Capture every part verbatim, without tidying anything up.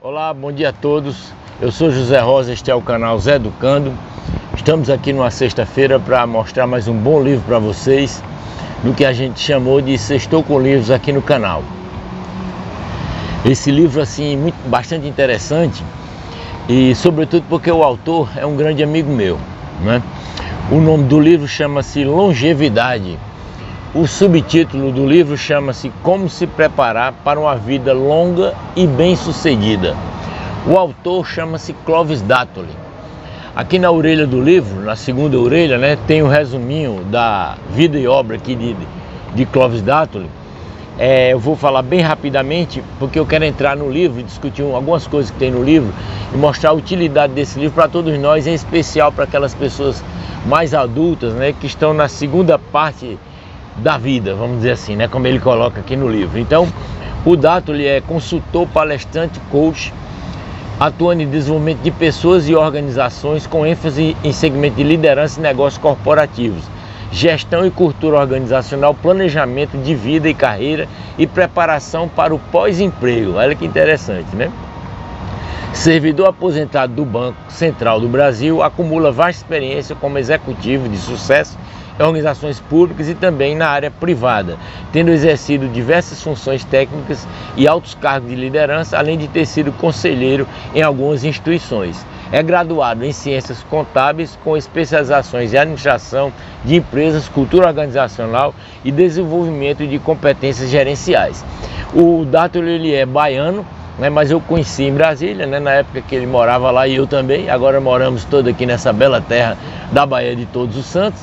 Olá, bom dia a todos. Eu sou José Rosa, este é o canal Zé Educando. Estamos aqui numa sexta-feira para mostrar mais um bom livro para vocês, do que a gente chamou de Sextou com Livros aqui no canal. Esse livro assim, muito, bastante interessante, e sobretudo porque o autor é um grande amigo meu, né? O nome do livro chama-se Longevidade. O subtítulo do livro chama-se Como se preparar para uma vida longa e bem-sucedida. O autor chama-se Clovis Datoli. Aqui na orelha do livro, na segunda orelha, né, tem um resuminho da vida e obra aqui de, de Clovis Datoli. É, eu vou falar bem rapidamente, porque eu quero entrar no livro e discutir algumas coisas que tem no livro e mostrar a utilidade desse livro para todos nós, em especial para aquelas pessoas mais adultas, né, que estão na segunda parte da vida, vamos dizer assim, né, como ele coloca aqui no livro. Então, o Datoli é consultor, palestrante, coach, atuando em desenvolvimento de pessoas e organizações com ênfase em segmento de liderança e negócios corporativos, gestão e cultura organizacional, planejamento de vida e carreira e preparação para o pós-emprego. Olha que interessante, né? Servidor aposentado do Banco Central do Brasil, acumula vasta experiência como executivo de sucesso em organizações públicas e também na área privada, tendo exercido diversas funções técnicas e altos cargos de liderança, além de ter sido conselheiro em algumas instituições. É graduado em Ciências Contábeis com especializações em Administração de Empresas, Cultura Organizacional e Desenvolvimento de Competências Gerenciais. O Datoli, ele é baiano, né, mas eu conheci em Brasília, né, na época que ele morava lá e eu também. Agora moramos todos aqui nessa bela terra da Bahia de Todos os Santos.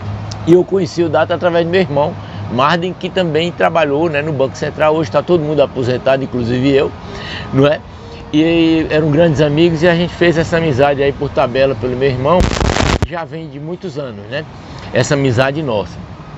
E eu conheci o Datoli através do meu irmão, Marden, que também trabalhou, né, no Banco Central. Hoje está todo mundo aposentado, inclusive eu, não é? E eram grandes amigos e a gente fez essa amizade aí por tabela pelo meu irmão, já vem de muitos anos, né? Essa amizade nossa.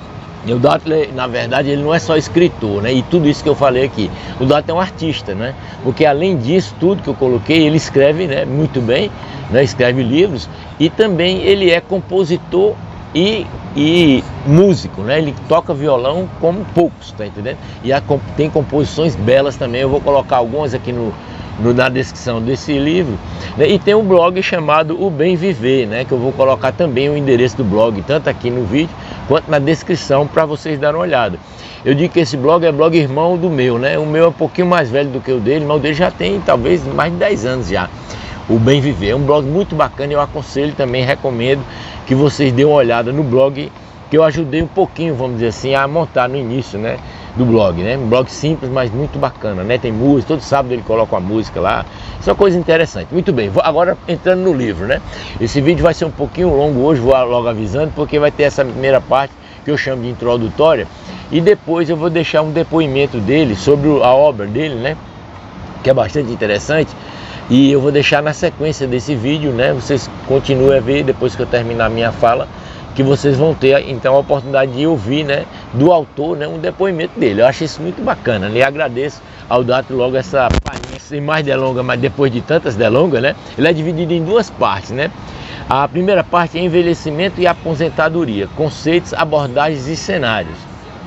E o Datoli, na verdade, ele não é só escritor, né? E tudo isso que eu falei aqui. O Datoli é um artista, né? Porque além disso, tudo que eu coloquei, ele escreve, né, muito bem, né? Escreve livros e também ele é compositor E, e músico, né? Ele toca violão como poucos, tá entendendo? E a, tem composições belas também. Eu vou colocar algumas aqui no, no, na descrição desse livro, né? E tem um blog chamado O Bem Viver, né? Que eu vou colocar também o endereço do blog, tanto aqui no vídeo quanto na descrição, para vocês darem uma olhada. Eu digo que esse blog é blog irmão do meu, né? O meu é um pouquinho mais velho do que o dele, mas o dele já tem talvez mais de dez anos já. O Bem Viver é um blog muito bacana, eu aconselho também, recomendo que vocês dêem uma olhada no blog, que eu ajudei um pouquinho, vamos dizer assim, a montar no início, né, do blog, né? Um blog simples, mas muito bacana, né? Tem música, todo sábado ele coloca uma música lá, isso é uma coisa interessante. Muito bem, vou agora entrando no livro, né? Esse vídeo vai ser um pouquinho longo hoje, vou logo avisando, porque vai ter essa primeira parte que eu chamo de introdutória, e depois eu vou deixar um depoimento dele sobre a obra dele, né? Que é bastante interessante. E eu vou deixar na sequência desse vídeo, né? Vocês continuem a ver depois que eu terminar a minha fala, que vocês vão ter então a oportunidade de ouvir, né, do autor, né, um depoimento dele. Eu acho isso muito bacana, né? E agradeço ao Datoli logo essa palhinha, sem mais delongas, mas depois de tantas delongas, né? Ele é dividido em duas partes, né? A primeira parte é envelhecimento e aposentadoria, conceitos, abordagens e cenários.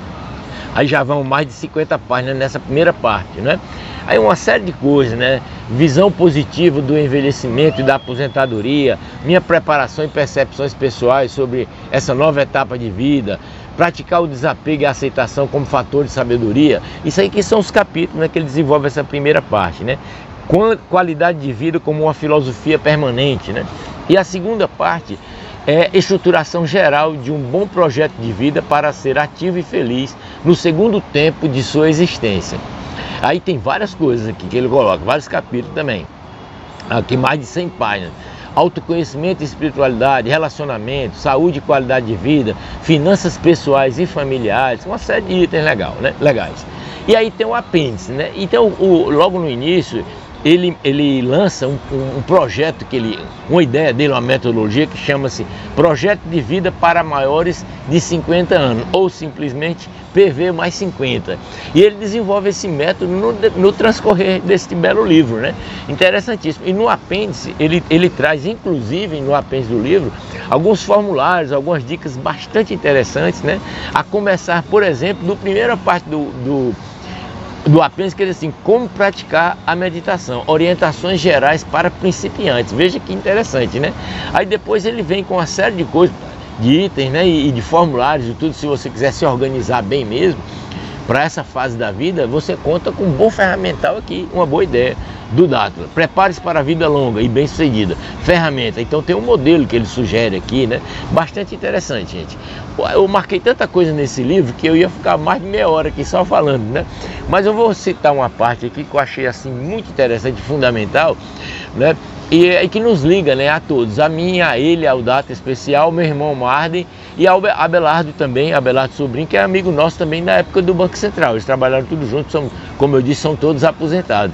Aí já vão mais de cinquenta páginas nessa primeira parte, né? Aí uma série de coisas, né? Visão positiva do envelhecimento e da aposentadoria, minha preparação e percepções pessoais sobre essa nova etapa de vida, praticar o desapego e a aceitação como fator de sabedoria. Isso aí que são os capítulos, né, que ele desenvolve essa primeira parte, né? Qualidade de vida como uma filosofia permanente, né? E a segunda parte é estruturação geral de um bom projeto de vida para ser ativo e feliz no segundo tempo de sua existência. Aí tem várias coisas aqui que ele coloca, vários capítulos também, aqui mais de cem páginas. Autoconhecimento e espiritualidade, relacionamento, saúde e qualidade de vida, finanças pessoais e familiares, uma série de itens legal, né? legais. E aí tem o apêndice, né? Então, o, logo no início, Ele, ele lança um, um projeto, que ele, uma ideia dele, uma metodologia que chama-se Projeto de Vida para Maiores de cinquenta anos, ou simplesmente P V mais cinquenta. E ele desenvolve esse método no, no transcorrer deste belo livro, né? Interessantíssimo. E no apêndice, ele, ele traz, inclusive no apêndice do livro, alguns formulários, algumas dicas bastante interessantes, né? A começar, por exemplo, do primeira parte do... do do apêndice, quer dizer assim, como praticar a meditação, orientações gerais para principiantes. Veja que interessante, né? Aí depois ele vem com uma série de coisas, de itens, né, e de formulários e tudo. Se você quiser se organizar bem mesmo para essa fase da vida, você conta com um bom ferramental aqui, uma boa ideia do Dáttilo. Prepare-se para a vida longa e bem sucedida. Ferramenta, então tem um modelo que ele sugere aqui, né? Bastante interessante, gente. Eu marquei tanta coisa nesse livro que eu ia ficar mais de meia hora aqui só falando, né? Mas eu vou citar uma parte aqui que eu achei assim muito interessante, fundamental, né? E, e que nos liga, né, a todos, a mim, a ele, ao Data especial, meu irmão Marden e ao Abelardo também, Abelardo Sobrinho, que é amigo nosso também da época do Banco Central. Eles trabalharam tudo juntos, são, como eu disse, são todos aposentados.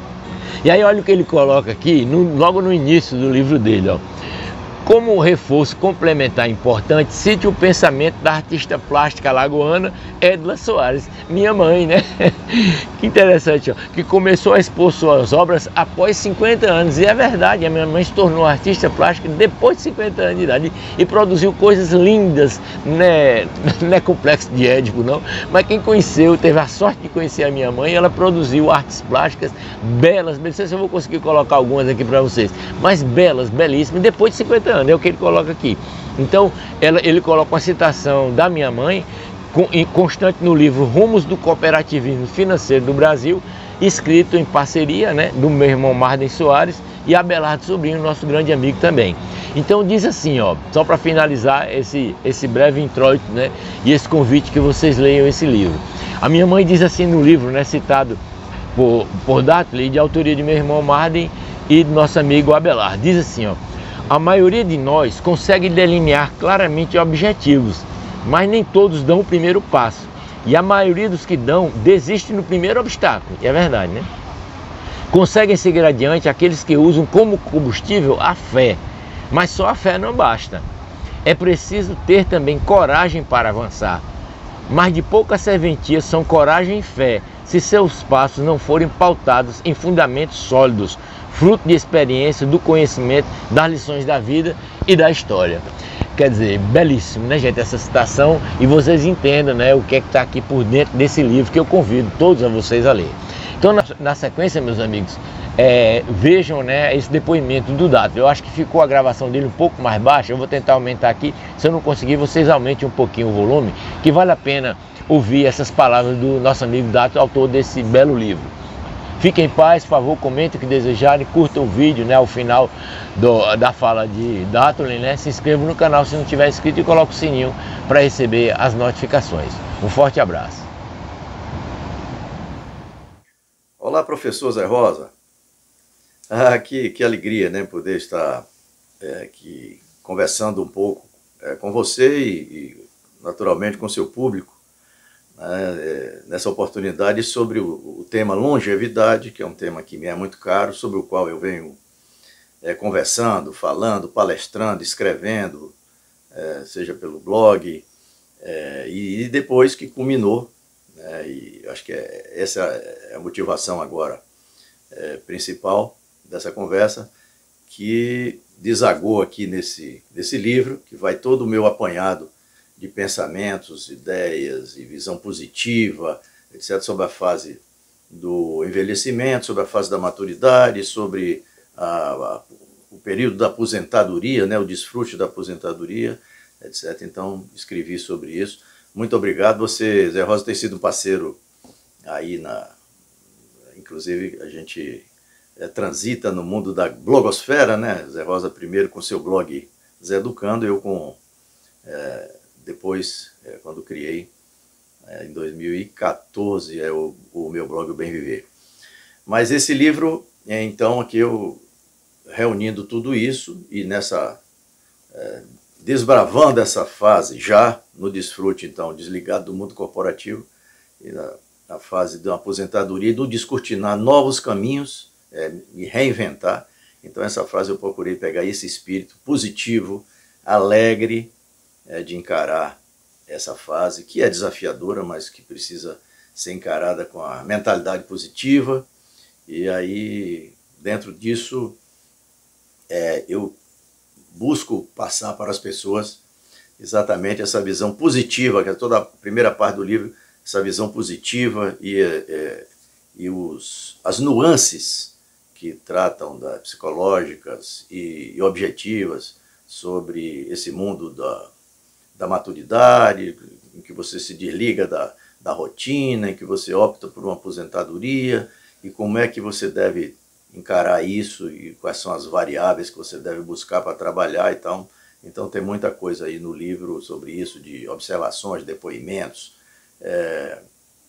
E aí olha o que ele coloca aqui, no, logo no início do livro dele, ó. Como reforço complementar importante, cite o pensamento da artista plástica alagoana Edla Soares, minha mãe, né? Que interessante, ó, que começou a expor suas obras após cinquenta anos. E é verdade, a minha mãe se tornou artista plástica depois de cinquenta anos de idade e produziu coisas lindas, né? Não é complexo de Édipo, não, mas quem conheceu, teve a sorte de conhecer a minha mãe, ela produziu artes plásticas belas, não sei se eu vou conseguir colocar algumas aqui para vocês, mas belas, belíssimas, depois de cinquenta anos. É o que ele coloca aqui. Então, ela, ele coloca uma citação da minha mãe, com, constante no livro Rumos do Cooperativismo Financeiro do Brasil, escrito em parceria, né, do meu irmão Marden Soares e Abelardo Sobrinho, nosso grande amigo também. Então diz assim, ó, só para finalizar esse, esse breve introito, né, e esse convite que vocês leiam esse livro. A minha mãe diz assim no livro, né, citado por, por Dáttilo, de autoria de meu irmão Marden e do nosso amigo Abelardo. Diz assim, ó: a maioria de nós consegue delinear claramente objetivos, mas nem todos dão o primeiro passo. E a maioria dos que dão desiste no primeiro obstáculo. E é verdade, né? Conseguem seguir adiante aqueles que usam como combustível a fé. Mas só a fé não basta. É preciso ter também coragem para avançar. Mas de pouca serventia são coragem e fé, se seus passos não forem pautados em fundamentos sólidos, fruto de experiência, do conhecimento, das lições da vida e da história. Quer dizer, belíssimo, né, gente, essa citação, e vocês entendam, né, o que é que está aqui por dentro desse livro, que eu convido todos a vocês a ler. Então, na, na sequência, meus amigos, é, vejam, né, esse depoimento do Dáttilo. Eu acho que ficou a gravação dele um pouco mais baixa, eu vou tentar aumentar aqui. Se eu não conseguir, vocês aumentem um pouquinho o volume, que vale a pena ouvir essas palavras do nosso amigo Dáttilo, autor desse belo livro. Fiquem em paz, por favor, comentem o que desejarem, curtam o vídeo, né, ao final do, da fala de Dáttilo, né, se inscrevam no canal se não tiver inscrito e coloque o sininho para receber as notificações. Um forte abraço. Olá, professor Zé Rosa. Ah, que, que alegria, né, poder estar é, aqui conversando um pouco é, com você e, e, naturalmente, com o seu público, né, nessa oportunidade sobre o, o tema longevidade, que é um tema que me é muito caro, sobre o qual eu venho é, conversando, falando, palestrando, escrevendo, é, seja pelo blog, é, e, e depois que culminou, né, e acho que é, essa é a motivação agora é, principal dessa conversa, que desagou aqui nesse, nesse livro, que vai todo o meu apanhado de pensamentos, ideias e visão positiva, etcétera, sobre a fase do envelhecimento, sobre a fase da maturidade, sobre a, a, o período da aposentadoria, né, o desfrute da aposentadoria, etcétera. Então, escrevi sobre isso. Muito obrigado. Você, Zé Rosa, tem sido um parceiro aí na... Inclusive, a gente é, transita no mundo da blogosfera, né? Zé Rosa primeiro com seu blog Zé Educando, eu com... É, depois, é, quando criei, é, em dois mil e quatorze, é o, o meu blog O Bem Viver. Mas esse livro, é, então, aqui eu reunindo tudo isso e nessa, é, desbravando essa fase, já no desfrute, então, desligado do mundo corporativo, e na, na fase da aposentadoria e do descortinar novos caminhos, é, me reinventar. Então, essa frase eu procurei pegar esse espírito positivo, alegre, É, de encarar essa fase, que é desafiadora, mas que precisa ser encarada com a mentalidade positiva. E aí, dentro disso, é, eu busco passar para as pessoas exatamente essa visão positiva, que é toda a primeira parte do livro, essa visão positiva e é, e os, as nuances que tratam das psicológicas e, e objetivas sobre esse mundo da, da maturidade, em que você se desliga da, da rotina, em que você opta por uma aposentadoria, e como é que você deve encarar isso e quais são as variáveis que você deve buscar para trabalhar e tal. Então tem muita coisa aí no livro sobre isso, de observações, depoimentos, é,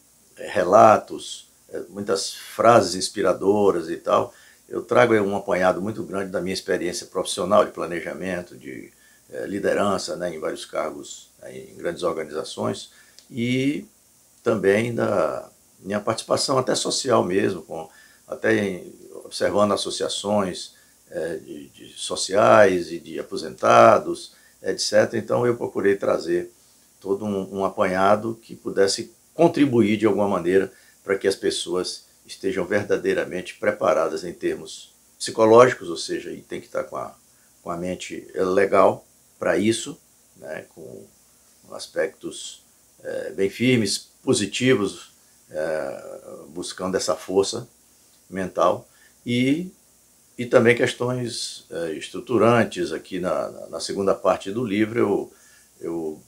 relatos, é, muitas frases inspiradoras e tal. Eu trago um apanhado muito grande da minha experiência profissional de planejamento, de é, liderança, né, em vários cargos, né, em grandes organizações, e também da minha participação até social mesmo, com, até em, observando associações é, de, de sociais e de aposentados, etcétera. Então eu procurei trazer todo um, um apanhado que pudesse contribuir de alguma maneira para que as pessoas estejam verdadeiramente preparadas em termos psicológicos, ou seja, e tem que estar com a, com a mente legal para isso, né, com aspectos é, bem firmes, positivos, é, buscando essa força mental, e, e também questões é, estruturantes. Aqui na, na segunda parte do livro eu, eu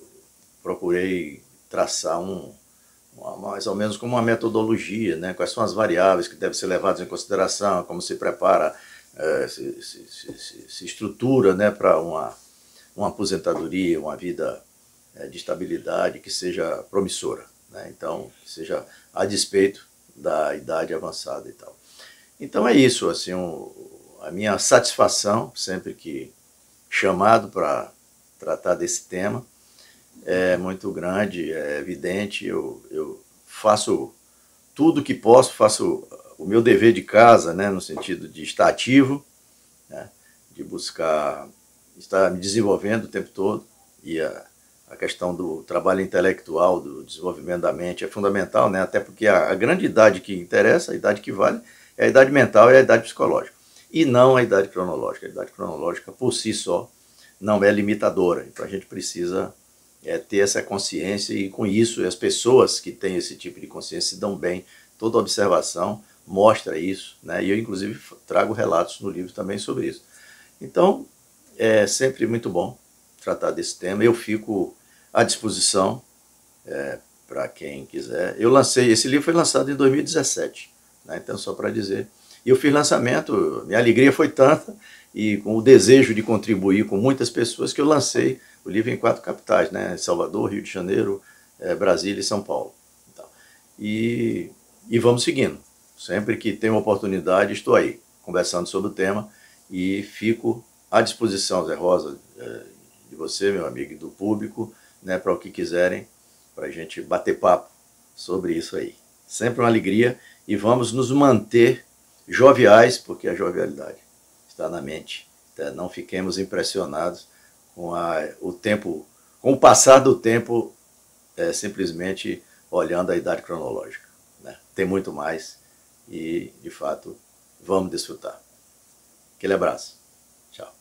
procurei traçar um, uma, mais ou menos como uma metodologia, né? Quais são as variáveis que devem ser levadas em consideração, como se prepara, é, se, se, se, se estrutura, né, para uma, uma aposentadoria, uma vida é, de estabilidade que seja promissora, né? Então, que seja a despeito da idade avançada e tal. Então é isso, assim, um, a minha satisfação, sempre que chamado para tratar desse tema, é muito grande, é evidente. Eu, eu faço tudo que posso, faço o meu dever de casa, né, no sentido de estar ativo, né, de buscar estar me desenvolvendo o tempo todo, e a, a questão do trabalho intelectual, do desenvolvimento da mente é fundamental, né, até porque a, a grande idade que interessa, a idade que vale, é a idade mental e a idade psicológica, e não a idade cronológica. A idade cronológica, por si só, não é limitadora. Então a gente precisa é, ter essa consciência, e com isso as pessoas que têm esse tipo de consciência se dão bem. Toda observação mostra isso, né? E eu inclusive trago relatos no livro também sobre isso. Então é sempre muito bom tratar desse tema. Eu fico à disposição é, para quem quiser. Eu lancei, esse livro foi lançado em dois mil e dezessete, né? Então só para dizer. E eu fiz lançamento, minha alegria foi tanta, e com o desejo de contribuir com muitas pessoas, que eu lancei o livro em quatro capitais, né? Salvador, Rio de Janeiro, é, Brasília e São Paulo. Então, e, e vamos seguindo. Sempre que tem uma oportunidade, estou aí, conversando sobre o tema, e fico à disposição, Zé Rosa, é, de você, meu amigo, e do público, né, para o que quiserem, para a gente bater papo sobre isso aí. Sempre uma alegria, e vamos nos manter joviais, porque a jovialidade está na mente. Então, não fiquemos impressionados com a, o tempo, com o passar do tempo, é, simplesmente olhando a idade cronológica, né? Tem muito mais, e de fato vamos desfrutar. Aquele abraço. Tchau.